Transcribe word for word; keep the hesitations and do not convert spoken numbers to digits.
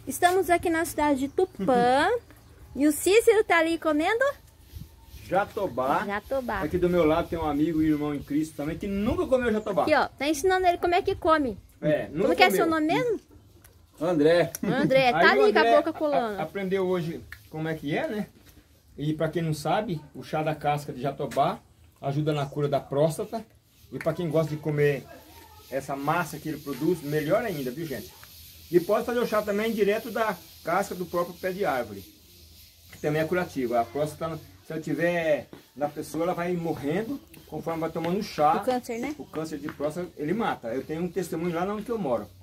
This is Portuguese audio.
Estamos aqui na cidade de Tupã. E o Cícero tá ali comendo? Jatobá. Jatobá. Aqui do meu lado tem um amigo e irmão em Cristo também que nunca comeu jatobá. Aqui, ó. Tá ensinando ele como é que come. É, nunca Como que é comeu. seu nome mesmo? André. André. Tá Aí o ali com a André boca a- colando. a- aprendeu hoje como é que é, né? E para quem não sabe, o chá da casca de jatobá ajuda na cura da próstata. E para quem gosta de comer essa massa que ele produz, melhor ainda, viu, gente? E pode fazer o chá também direto da casca do próprio pé de árvore, que também é curativo. A próstata, se ela tiver na pessoa, ela vai morrendo conforme vai tomando chá. O câncer, né? O câncer de próstata, ele mata. Eu tenho um testemunho lá onde que eu moro.